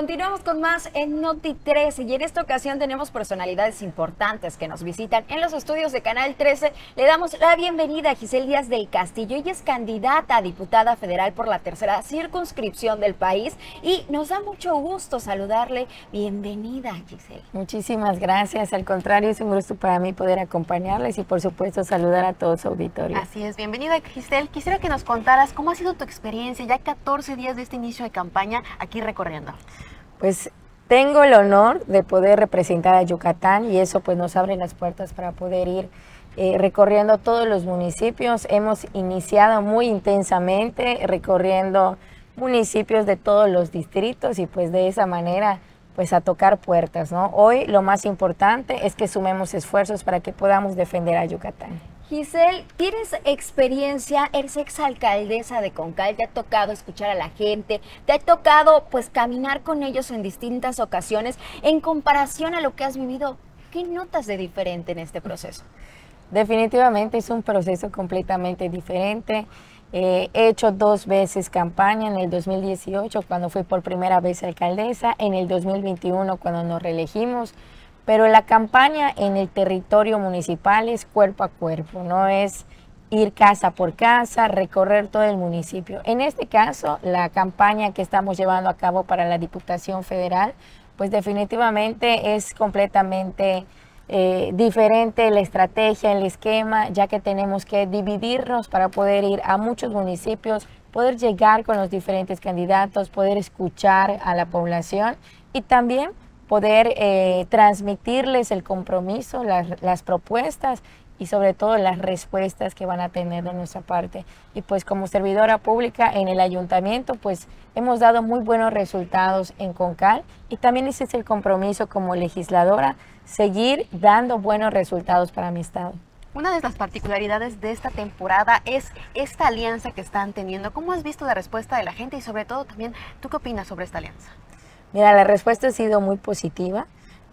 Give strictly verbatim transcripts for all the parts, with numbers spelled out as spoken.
Continuamos con más en Noti trece y en esta ocasión tenemos personalidades importantes que nos visitan en los estudios de Canal trece. Le damos la bienvenida a Giselle Díaz del Castillo. Ella es candidata a diputada federal por la tercera circunscripción del país y nos da mucho gusto saludarle. Bienvenida, Giselle. Muchísimas gracias. Al contrario, es un gusto para mí poder acompañarles y por supuesto saludar a todo su auditorio. Así es. Bienvenida, Giselle. Quisiera que nos contaras cómo ha sido tu experiencia ya catorce días de este inicio de campaña aquí recorriendo. Pues tengo el honor de poder representar a Yucatán y eso pues nos abre las puertas para poder ir eh, recorriendo todos los municipios. Hemos iniciado muy intensamente recorriendo municipios de todos los distritos y pues de esa manera pues a tocar puertas, ¿no? Hoy lo más importante es que sumemos esfuerzos para que podamos defender a Yucatán. Giselle, tienes experiencia, eres exalcaldesa de Concal, te ha tocado escuchar a la gente, te ha tocado pues caminar con ellos en distintas ocasiones. En comparación a lo que has vivido, ¿qué notas de diferente en este proceso? Definitivamente es un proceso completamente diferente. Eh, he hecho dos veces campaña, en el dos mil dieciocho cuando fui por primera vez alcaldesa, en el dos mil veintiuno cuando nos reelegimos. Pero la campaña en el territorio municipal es cuerpo a cuerpo, no es ir casa por casa, recorrer todo el municipio. En este caso, la campaña que estamos llevando a cabo para la Diputación Federal, pues definitivamente es completamente eh, diferente la estrategia, el esquema, ya que tenemos que dividirnos para poder ir a muchos municipios, poder llegar con los diferentes candidatos, poder escuchar a la población y también poder eh, transmitirles el compromiso, las, las propuestas y sobre todo las respuestas que van a tener de nuestra parte. Y pues como servidora pública en el ayuntamiento, pues hemos dado muy buenos resultados en Concal y también ese es el compromiso como legisladora, seguir dando buenos resultados para mi estado. Una de las particularidades de esta temporada es esta alianza que están teniendo. ¿Cómo has visto la respuesta de la gente y sobre todo también, tú qué opinas sobre esta alianza? Mira, la respuesta ha sido muy positiva.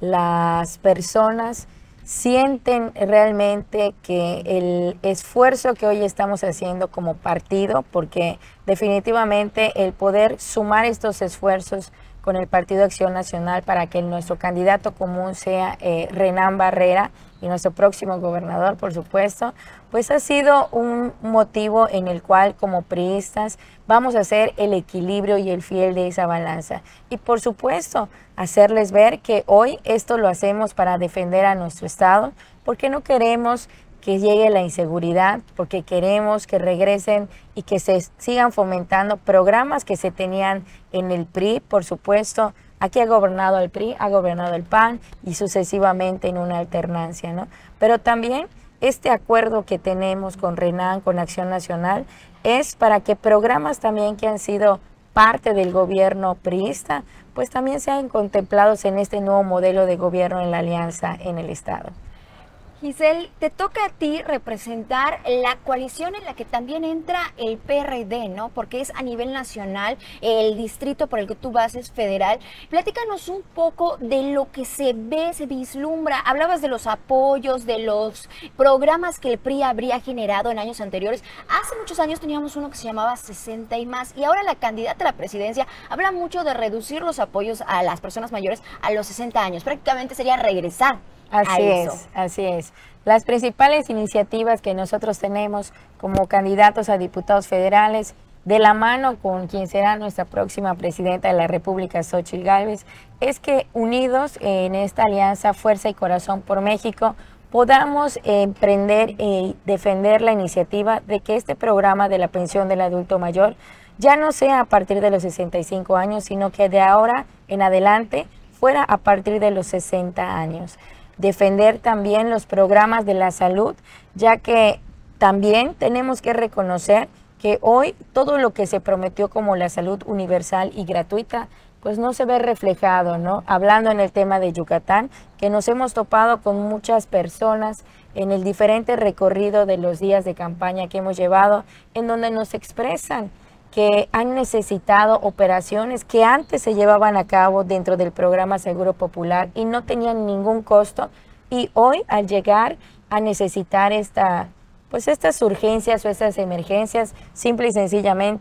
Las personas sienten realmente que el esfuerzo que hoy estamos haciendo como partido, porque definitivamente el poder sumar estos esfuerzos con el Partido Acción Nacional para que nuestro candidato común sea eh, Renán Barrera y nuestro próximo gobernador, por supuesto, pues ha sido un motivo en el cual como priistas vamos a hacer el equilibrio y el fiel de esa balanza. Y por supuesto, hacerles ver que hoy esto lo hacemos para defender a nuestro estado, porque no queremos que llegue la inseguridad, porque queremos que regresen y que se sigan fomentando programas que se tenían en el P R I, por supuesto. Aquí ha gobernado el P R I, ha gobernado el P A N y sucesivamente en una alternancia, ¿no? Pero también este acuerdo que tenemos con Renán, con Acción Nacional, es para que programas también que han sido parte del gobierno priista, pues también sean contemplados en este nuevo modelo de gobierno en la alianza en el estado. Giselle, te toca a ti representar la coalición en la que también entra el P R D, ¿no? Porque es a nivel nacional, el distrito por el que tú vas es federal. Platícanos un poco de lo que se ve, se vislumbra. Hablabas de los apoyos, de los programas que el P R I habría generado en años anteriores. Hace muchos años teníamos uno que se llamaba sesenta y más y ahora la candidata a la presidencia habla mucho de reducir los apoyos a las personas mayores a los sesenta años. Prácticamente sería regresar. Así es, así es. Las principales iniciativas que nosotros tenemos como candidatos a diputados federales, de la mano con quien será nuestra próxima presidenta de la República, Xóchitl Gálvez, es que unidos en esta alianza Fuerza y Corazón por México, podamos emprender y defender la iniciativa de que este programa de la pensión del adulto mayor ya no sea a partir de los sesenta y cinco años, sino que de ahora en adelante fuera a partir de los sesenta años. Defender también los programas de la salud, ya que también tenemos que reconocer que hoy todo lo que se prometió como la salud universal y gratuita, pues no se ve reflejado, ¿no? Hablando en el tema de Yucatán, que nos hemos topado con muchas personas en el diferente recorrido de los días de campaña que hemos llevado, en donde nos expresan que han necesitado operaciones que antes se llevaban a cabo dentro del programa Seguro Popular y no tenían ningún costo, y hoy al llegar a necesitar esta, pues estas urgencias o estas emergencias, simple y sencillamente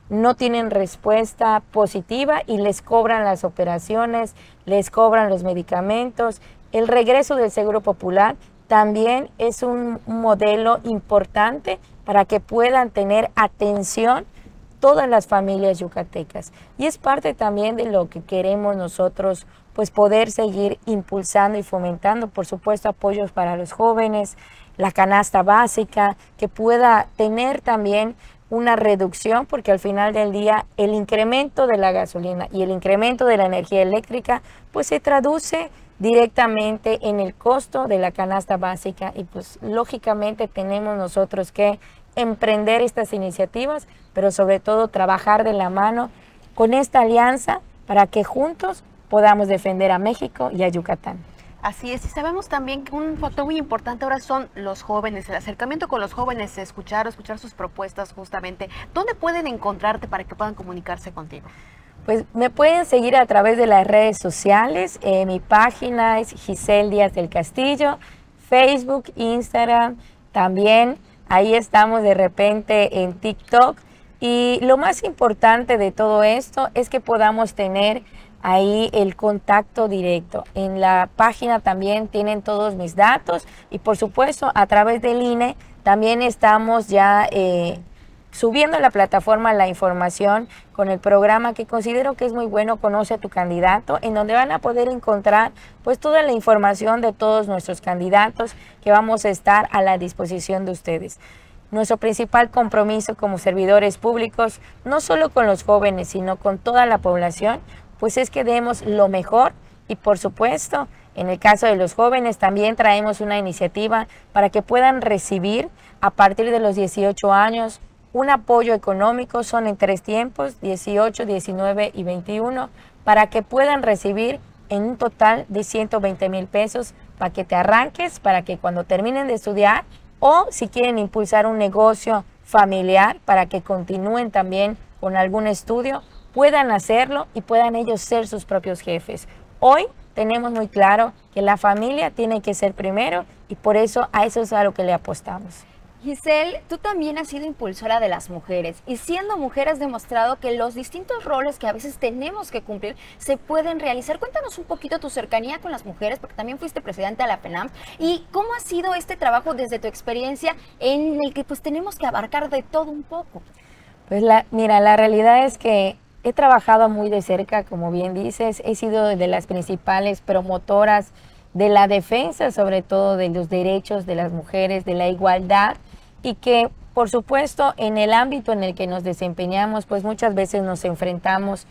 no tienen respuesta positiva y les cobran las operaciones, les cobran los medicamentos. El regreso del Seguro Popular también es un modelo importante para que puedan tener atención todas las familias yucatecas. Y es parte también de lo que queremos nosotros, pues poder seguir impulsando y fomentando, por supuesto, apoyos para los jóvenes, la canasta básica, que pueda tener también una reducción, porque al final del día el incremento de la gasolina y el incremento de la energía eléctrica, pues se traduce directamente en el costo de la canasta básica y pues lógicamente tenemos nosotros que emprender estas iniciativas, pero sobre todo trabajar de la mano con esta alianza para que juntos podamos defender a México y a Yucatán. Así es, y sabemos también que un factor muy importante ahora son los jóvenes, el acercamiento con los jóvenes, escuchar, escuchar sus propuestas justamente. ¿Dónde pueden encontrarte para que puedan comunicarse contigo? Pues me pueden seguir a través de las redes sociales. Eh, mi página es Giselle Díaz del Castillo, Facebook, Instagram, también ahí estamos de repente en TikTok. Y lo más importante de todo esto es que podamos tener ahí el contacto directo. En la página también tienen todos mis datos y por supuesto a través del I N E también estamos ya eh, subiendo a la plataforma la información con el programa que considero que es muy bueno, Conoce a tu candidato, en donde van a poder encontrar pues toda la información de todos nuestros candidatos que vamos a estar a la disposición de ustedes. Nuestro principal compromiso como servidores públicos, no solo con los jóvenes, sino con toda la población, pues es que demos lo mejor y por supuesto, en el caso de los jóvenes también traemos una iniciativa para que puedan recibir a partir de los dieciocho años un apoyo económico, son en tres tiempos, dieciocho, diecinueve y veintiuno, para que puedan recibir en un total de ciento veinte mil pesos para que te arranques, para que cuando terminen de estudiar o si quieren impulsar un negocio familiar para que continúen también con algún estudio, puedan hacerlo y puedan ellos ser sus propios jefes. Hoy tenemos muy claro que la familia tiene que ser primero y por eso a eso es a lo que le apostamos. Giselle, tú también has sido impulsora de las mujeres y siendo mujer has demostrado que los distintos roles que a veces tenemos que cumplir se pueden realizar. Cuéntanos un poquito tu cercanía con las mujeres, porque también fuiste presidenta de la FENAM, y cómo ha sido este trabajo desde tu experiencia en el que pues tenemos que abarcar de todo un poco. Pues la, mira, la realidad es que he trabajado muy de cerca, como bien dices, he sido de las principales promotoras de la defensa, sobre todo de los derechos de las mujeres, de la igualdad, y que por supuesto en el ámbito en el que nos desempeñamos, pues muchas veces nos enfrentamos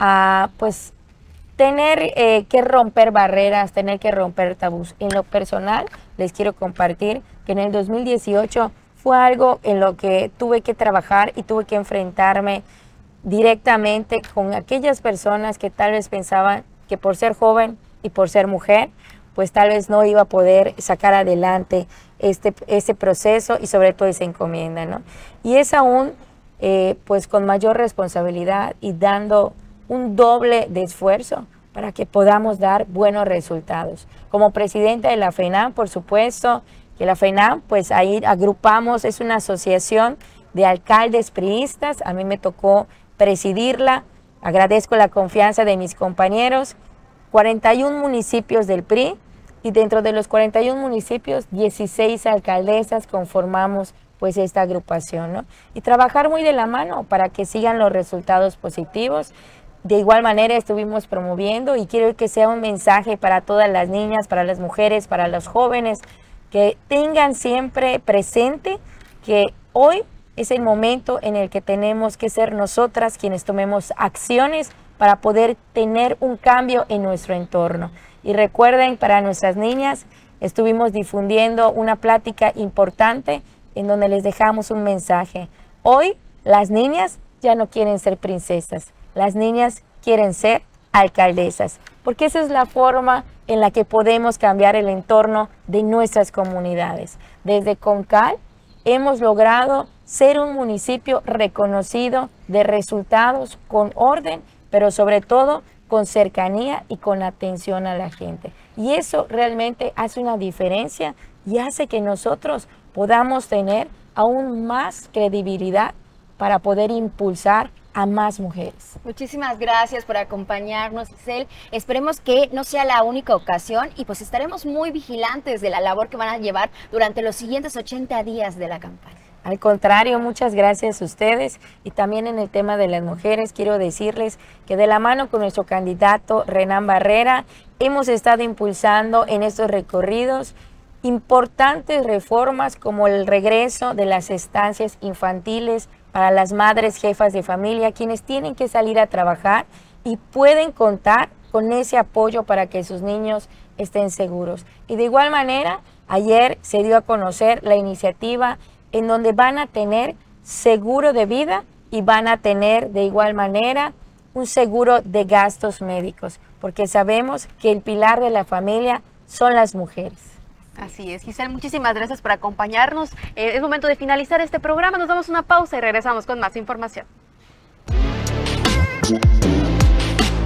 a pues tener eh, que romper barreras, tener que romper tabús. En lo personal, les quiero compartir que en el dos mil dieciocho fue algo en lo que tuve que trabajar y tuve que enfrentarme directamente con aquellas personas que tal vez pensaban que por ser joven y por ser mujer, pues tal vez no iba a poder sacar adelante este, este proceso y sobre todo esa encomienda, ¿no? Y es aún eh, pues con mayor responsabilidad y dando un doble de esfuerzo para que podamos dar buenos resultados. Como presidenta de la FENAM, por supuesto, que la FENAM, pues ahí agrupamos, es una asociación de alcaldes priistas, a mí me tocó presidirla, agradezco la confianza de mis compañeros, cuarenta y un municipios del P R I, y dentro de los cuarenta y un municipios, dieciséis alcaldesas conformamos pues esta agrupación, ¿no? Y trabajar muy de la mano para que sigan los resultados positivos. De igual manera estuvimos promoviendo y quiero que sea un mensaje para todas las niñas, para las mujeres, para los jóvenes, que tengan siempre presente que hoy es el momento en el que tenemos que ser nosotras quienes tomemos acciones para poder tener un cambio en nuestro entorno. Y recuerden, para nuestras niñas, estuvimos difundiendo una plática importante en donde les dejamos un mensaje. Hoy las niñas ya no quieren ser princesas, las niñas quieren ser alcaldesas, porque esa es la forma en la que podemos cambiar el entorno de nuestras comunidades. Desde CONCAL hemos logrado ser un municipio reconocido de resultados con orden, pero sobre todo con cercanía y con atención a la gente. Y eso realmente hace una diferencia y hace que nosotros podamos tener aún más credibilidad para poder impulsar a más mujeres. Muchísimas gracias por acompañarnos, Giselle. Esperemos que no sea la única ocasión y pues estaremos muy vigilantes de la labor que van a llevar durante los siguientes ochenta días de la campaña. Al contrario, muchas gracias a ustedes. Y también en el tema de las mujeres, quiero decirles que de la mano con nuestro candidato Renán Barrera, hemos estado impulsando en estos recorridos importantes reformas como el regreso de las estancias infantiles para las madres jefas de familia, quienes tienen que salir a trabajar y pueden contar con ese apoyo para que sus niños estén seguros. Y de igual manera, ayer se dio a conocer la iniciativa en donde van a tener seguro de vida y van a tener de igual manera un seguro de gastos médicos, porque sabemos que el pilar de la familia son las mujeres. Así es, Giselle, muchísimas gracias por acompañarnos. Eh, es momento de finalizar este programa, nos damos una pausa y regresamos con más información.